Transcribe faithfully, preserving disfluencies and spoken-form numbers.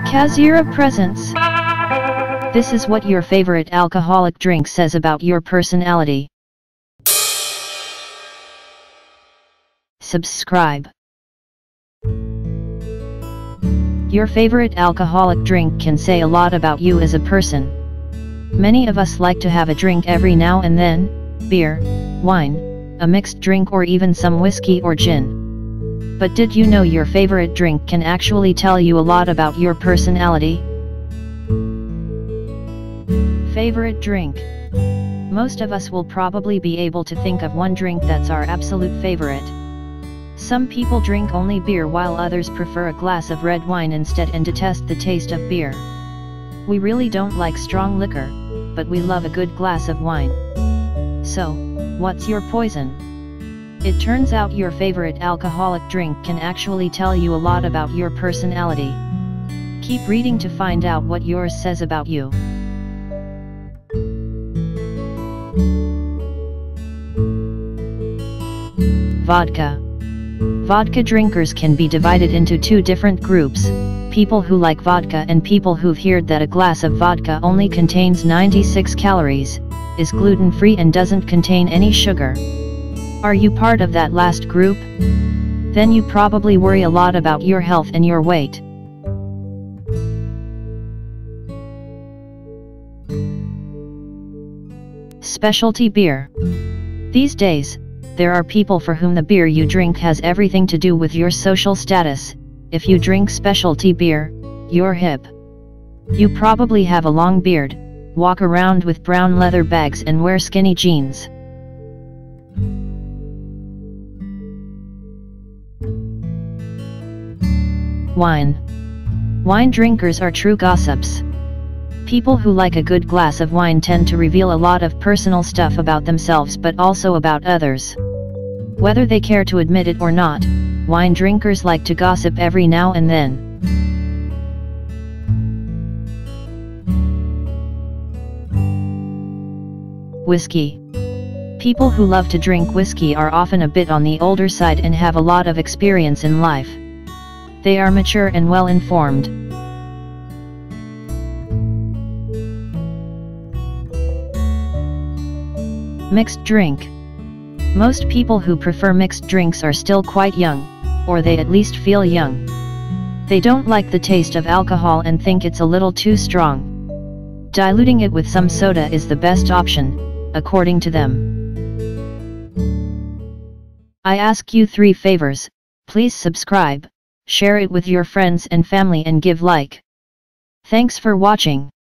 Kazira Presents. This is what your favorite alcoholic drink says about your personality. Subscribe. Your favorite alcoholic drink can say a lot about you as a person. Many of us like to have a drink every now and then: beer, wine, a mixed drink, or even some whiskey or gin. But did you know your favorite drink can actually tell you a lot about your personality? Favorite drink. Most of us will probably be able to think of one drink that's our absolute favorite. Some people drink only beer while others prefer a glass of red wine instead and detest the taste of beer. We really don't like strong liquor, but we love a good glass of wine. So, what's your poison? It turns out your favorite alcoholic drink can actually tell you a lot about your personality. Keep reading to find out what yours says about you. Vodka. Vodka drinkers can be divided into two different groups: people who like vodka and people who've heard that a glass of vodka only contains ninety-six calories, is gluten-free and doesn't contain any sugar. Are you part of that last group? Then you probably worry a lot about your health and your weight. Specialty beer. These days, there are people for whom the beer you drink has everything to do with your social status. If you drink specialty beer, you're hip. You probably have a long beard, walk around with brown leather bags, and wear skinny jeans. Wine. Wine drinkers are true gossips. People who like a good glass of wine tend to reveal a lot of personal stuff about themselves, but also about others. Whether they care to admit it or not, wine drinkers like to gossip every now and then. Whiskey. People who love to drink whiskey are often a bit on the older side and have a lot of experience in life. They are mature and well informed. Mixed drink. Most people who prefer mixed drinks are still quite young, or they at least feel young. They don't like the taste of alcohol and think it's a little too strong. Diluting it with some soda is the best option, according to them. I ask you three favors: please subscribe, share it with your friends and family, and give like. Thanks for watching.